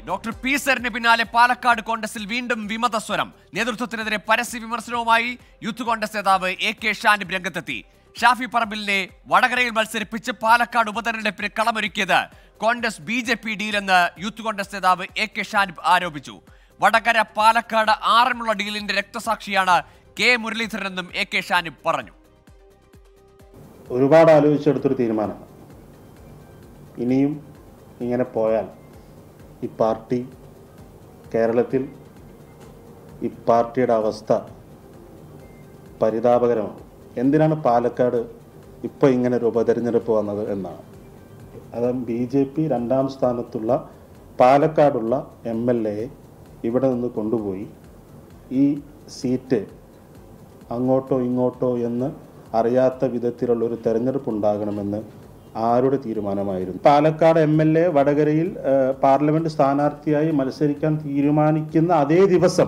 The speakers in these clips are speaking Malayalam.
ഡോക്ടർ പി സരിന് പിന്നാലെ പാലക്കാട് കോൺഗ്രസിൽ വീണ്ടും വിമതസ്വരം. നേതൃത്വത്തിനെതിരെ പരസ്യ വിമർശനവുമായി യൂത്ത് കോൺഗ്രസ് നേതാവ് എ.കെ. ഷാനിബ് രംഗത്തെത്തി. ഷാഫി പറമ്പിലിനെ വടകരയിൽ മത്സരിപ്പിച്ച് പാലക്കാട് ഉപതെരഞ്ഞെടുപ്പിന് കളമൊരുക്കിയത് കോൺഗ്രസ് ബി.ജെ.പി. ഡീലെന്ന് യൂത്ത് കോൺഗ്രസ് നേതാവ് എ.കെ. ഷാനിബ് ആരോപിച്ചു. വടകര പാലക്കാട് ആറന്മുള ഡീലിന്റെ രക്തസാക്ഷിയാണ് കെ മുരളീധരനെന്നും എ.കെ. ഷാനിബ് പറഞ്ഞു. ഒരുപാട് ആലോചിച്ചെടുത്തൊരു തീരുമാനമാണ്. ഇനിയും ഇങ്ങനെ പോയാൽ ഈ പാർട്ടി കേരളത്തിൽ ഈ പാർട്ടിയുടെ അവസ്ഥ പരിതാപകരമാണ്. എന്തിനാണ് പാലക്കാട് ഇപ്പോൾ ഇങ്ങനെ ഒരു ഉപതെരഞ്ഞെടുപ്പ് വന്നത് എന്നാണ്. അത് ബി.ജെ.പി. രണ്ടാം സ്ഥാനത്തുള്ള പാലക്കാടുള്ള MLA ഇവിടെ നിന്ന് കൊണ്ടുപോയി ഈ സീറ്റ് അങ്ങോട്ടോ ഇങ്ങോട്ടോ എന്ന് അറിയാത്ത വിധത്തിലുള്ളൊരു തെരഞ്ഞെടുപ്പ് ഉണ്ടാകണമെന്ന് ആരുടെ തീരുമാനമായിരുന്നു? പാലക്കാട് MLA വടകരയിൽ പാർലമെന്റ് സ്ഥാനാർത്ഥിയായി മത്സരിക്കാൻ തീരുമാനിക്കുന്ന അതേ ദിവസം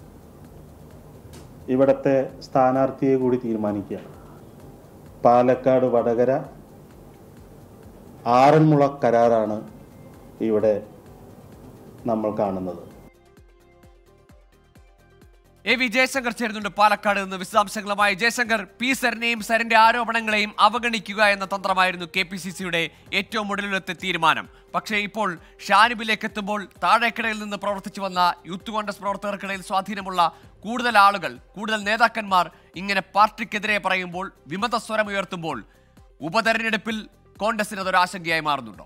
ഇവിടുത്തെ സ്ഥാനാർത്ഥിയെ കൂടി തീരുമാനിക്കുകയാണ്. പാലക്കാട് വടകര ആറന്മുള കരാറാണ് ഇവിടെ നമ്മൾ കാണുന്നത്. A.V. ജയശങ്കർ ചേരുന്നുണ്ട് പാലക്കാട് നിന്ന് വിശദാംശങ്ങളുമായി. ജയശങ്കർ, പി സരിനെയും സരിന്റെ ആരോപണങ്ങളെയും അവഗണിക്കുക എന്ന തന്ത്രമായിരുന്നു KPCCയുടെ ഏറ്റവും ഒടുവിലത്തെ തീരുമാനം. പക്ഷേ ഇപ്പോൾ ഷാനിബിലേക്ക് എത്തുമ്പോൾ താഴേക്കിടയിൽ നിന്ന് പ്രവർത്തിച്ചു വന്ന യൂത്ത് കോൺഗ്രസ് പ്രവർത്തകർക്കിടയിൽ സ്വാധീനമുള്ള കൂടുതൽ ആളുകൾ, കൂടുതൽ നേതാക്കന്മാർ ഇങ്ങനെ പാർട്ടിക്കെതിരെ പറയുമ്പോൾ, വിമതസ്വരം ഉയർത്തുമ്പോൾ ഉപതെരഞ്ഞെടുപ്പിൽ കോൺഗ്രസിന് അതൊരു ആശങ്കയായി മാറുന്നുണ്ടോ?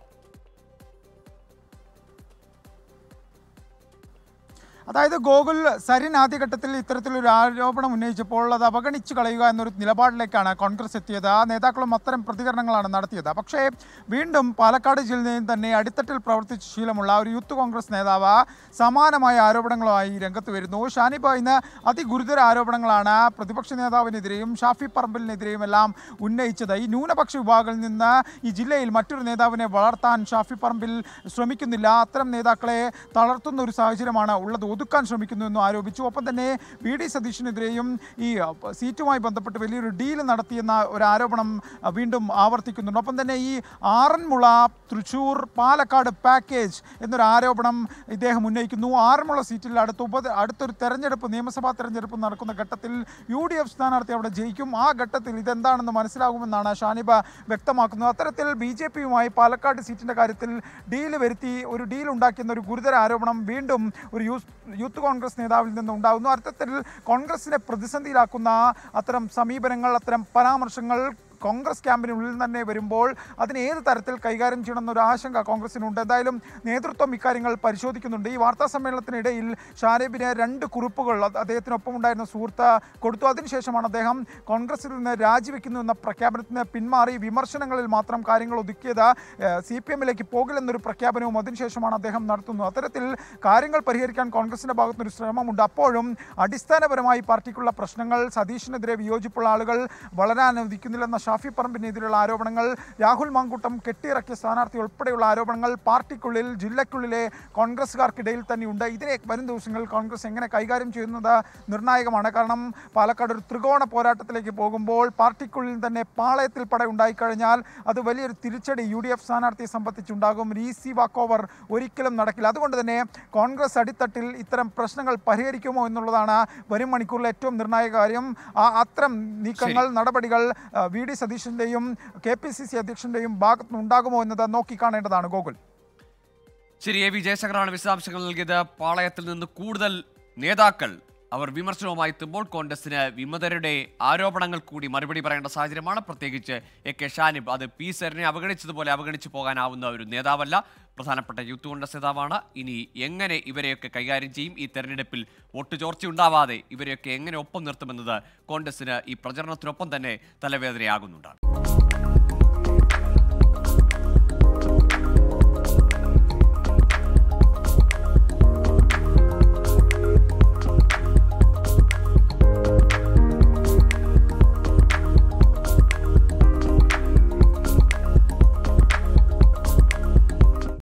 അതായത് ഗോകുൽ, സരിൻ ആദ്യഘട്ടത്തിൽ ഇത്തരത്തിലൊരു ആരോപണം ഉന്നയിച്ചപ്പോൾ അത് അവഗണിച്ചു കളയുക എന്നൊരു നിലപാടിലേക്കാണ് കോൺഗ്രസ് എത്തിയത്. ആ നേതാക്കളും അത്തരം പ്രതികരണങ്ങളാണ് നടത്തിയത്. പക്ഷേ വീണ്ടും പാലക്കാട് ജില്ലയിൽ തന്നെ അടിത്തട്ടിൽ പ്രവർത്തിച്ച ശീലമുള്ള ഒരു യൂത്ത് കോൺഗ്രസ് നേതാവ് സമാനമായ ആരോപണങ്ങളുമായി രംഗത്ത് വരുന്നു. ഷാനിബ് ഇന്ന് അതിഗുരുതര ആരോപണങ്ങളാണ് പ്രതിപക്ഷ നേതാവിനെതിരെയും ഷാഫി പറമ്പിലിനെതിരെയും എല്ലാം ഉന്നയിച്ചത്. ഈ ന്യൂനപക്ഷ വിഭാഗങ്ങളിൽ നിന്ന് ഈ ജില്ലയിൽ മറ്റൊരു നേതാവിനെ വളർത്താൻ ഷാഫി പറമ്പിൽ ശ്രമിക്കുന്നില്ല. അത്തരം നേതാക്കളെ തളർത്തുന്ന ഒരു സാഹചര്യമാണ് ഉള്ളത്, ഒതുക്കാൻ ശ്രമിക്കുന്നുവെന്നും ആരോപിച്ചു. ഒപ്പം തന്നെ VD സതീഷിനെതിരെയും ഈ സീറ്റുമായി ബന്ധപ്പെട്ട് വലിയൊരു ഡീൽ നടത്തിയെന്ന ഒരു ആരോപണം വീണ്ടും ആവർത്തിക്കുന്നുണ്ട്. ഒപ്പം തന്നെ ഈ ആറന്മുള തൃശ്ശൂർ പാലക്കാട് പാക്കേജ് എന്നൊരു ആരോപണം ഇദ്ദേഹം ഉന്നയിക്കുന്നു. ആറന്മുള സീറ്റിൽ അടുത്തൊരു തെരഞ്ഞെടുപ്പ്, നിയമസഭാ തെരഞ്ഞെടുപ്പ് നടക്കുന്ന ഘട്ടത്തിൽ UDF സ്ഥാനാർത്ഥി അവിടെ ജയിക്കും. ആ ഘട്ടത്തിൽ ഇതെന്താണെന്ന് മനസ്സിലാകുമെന്നാണ് ഷാനിബ് വ്യക്തമാക്കുന്നത്. അത്തരത്തിൽ BJPയുമായി പാലക്കാട് സീറ്റിൻ്റെ കാര്യത്തിൽ ഡീല് വരുത്തി, ഒരു ഡീൽ ഉണ്ടാക്കിയെന്ന ഒരു ഗുരുതര ആരോപണം വീണ്ടും ഒരു യൂത്ത് കോൺഗ്രസ് നേതാവിൽ നിന്ന് ഉണ്ടാകുന്നു. അർത്ഥത്തിൽ കോൺഗ്രസിനെ പ്രതിസന്ധിയിലാക്കുന്ന അത്തരം സമീപനങ്ങൾ, അത്തരം പരാമർശങ്ങൾ കോൺഗ്രസ് ക്യാമ്പിനുള്ളിൽ തന്നെ വരുമ്പോൾ അതിന് ഏത് തരത്തിൽ കൈകാര്യം ചെയ്യണമെന്നൊരു ആശങ്ക കോൺഗ്രസിനുണ്ട്. എന്തായാലും നേതൃത്വം ഇക്കാര്യങ്ങൾ പരിശോധിക്കുന്നുണ്ട്. ഈ വാർത്താ സമ്മേളനത്തിനിടയിൽ ഷാനിബിന് 2 കുറിപ്പുകൾ അദ്ദേഹത്തിനൊപ്പം ഉണ്ടായിരുന്ന സുഹൃത്ത് കൊടുത്തു. അതിനുശേഷമാണ് അദ്ദേഹം കോൺഗ്രസിൽ നിന്ന് രാജിവെക്കുന്നു എന്ന പ്രഖ്യാപനത്തിന് പിന്മാറി വിമർശനങ്ങളിൽ മാത്രം കാര്യങ്ങൾ ഒതുക്കിയത്. CPMലേക്ക് പോകില്ലെന്നൊരു പ്രഖ്യാപനവും അതിനുശേഷമാണ് അദ്ദേഹം നടത്തുന്നത്. അത്തരത്തിൽ കാര്യങ്ങൾ പരിഹരിക്കാൻ കോൺഗ്രസിൻ്റെ ഭാഗത്തുനിന്നൊരു ശ്രമമുണ്ട്. അപ്പോഴും അടിസ്ഥാനപരമായി പാർട്ടിക്കുള്ള പ്രശ്നങ്ങൾ, സതീഷിനെതിരെ വിയോജിപ്പുള്ള ആളുകൾ വളരാൻ അനുവദിക്കുന്നില്ലെന്ന ഷാഫി പറമ്പിനെതിരെയുള്ള ആരോപണങ്ങൾ, രാഹുൽ മാങ്കൂട്ടം കെട്ടിയിറക്കിയ സ്ഥാനാർത്ഥി ഉൾപ്പെടെയുള്ള ആരോപണങ്ങൾ പാർട്ടിക്കുള്ളിൽ, ജില്ലയ്ക്കുള്ളിലെ കോൺഗ്രസ്സുകാർക്കിടയിൽ തന്നെയുണ്ട്. ഇതിനെ വരും ദിവസങ്ങളിൽ കോൺഗ്രസ് എങ്ങനെ കൈകാര്യം ചെയ്യുന്നത് നിർണായകമാണ്. കാരണം പാലക്കാട് ഒരു ത്രികോണ പോരാട്ടത്തിലേക്ക് പോകുമ്പോൾ പാർട്ടിക്കുള്ളിൽ തന്നെ പാളയത്തിൽ പട ഉണ്ടായിക്കഴിഞ്ഞാൽ അത് വലിയൊരു തിരിച്ചടി UDF സ്ഥാനാർത്ഥിയെ സംബന്ധിച്ചുണ്ടാകും. ഈസി വാക്ക് ഓവർ ഒരിക്കലും നടക്കില്ല. അതുകൊണ്ട് തന്നെ കോൺഗ്രസ് അടിത്തട്ടിൽ ഇത്തരം പ്രശ്നങ്ങൾ പരിഹരിക്കുമോ എന്നുള്ളതാണ് വരും മണിക്കൂറിൽ ഏറ്റവും നിർണായക കാര്യം. അത്തരം നീക്കങ്ങൾ, നടപടികൾ VD സതീഷിന്റെയും KPCC അധ്യക്ഷന്റെയും ഭാഗത്തുനിന്ന് ഉണ്ടാകുമോ എന്നത് നോക്കിക്കാണേണ്ടതാണ്. ഗോകുൽ, ശരി. A.V. ജയശങ്കറാണ് വിശദാംശങ്ങൾ നൽകിയത്. പാളയത്തിൽ നിന്ന് കൂടുതൽ നേതാക്കൾ അവർ വിമർശനവുമായി എത്തുമ്പോൾ കോൺഗ്രസിന് വിമതരുടെ ആരോപണങ്ങൾ കൂടി മറുപടി പറയേണ്ട സാഹചര്യമാണ്. പ്രത്യേകിച്ച് A.K. ഷാനിബ് അത് പി സരിനെ അവഗണിച്ചതുപോലെ അവഗണിച്ചു പോകാനാവുന്ന ഒരു നേതാവല്ല, പ്രധാനപ്പെട്ട യൂത്ത് കോൺഗ്രസ് നേതാവാണ്. ഇനി എങ്ങനെ ഇവരെയൊക്കെ കൈകാര്യം ചെയ്യും, ഈ തെരഞ്ഞെടുപ്പിൽ വോട്ട് ചോർച്ച ഉണ്ടാവാതെ ഇവരെയൊക്കെ എങ്ങനെ ഒപ്പം നിർത്തുമെന്നത് കോൺഗ്രസിന് ഈ പ്രചരണത്തിനൊപ്പം തന്നെ തലവേദനയാകുന്നുണ്ട്.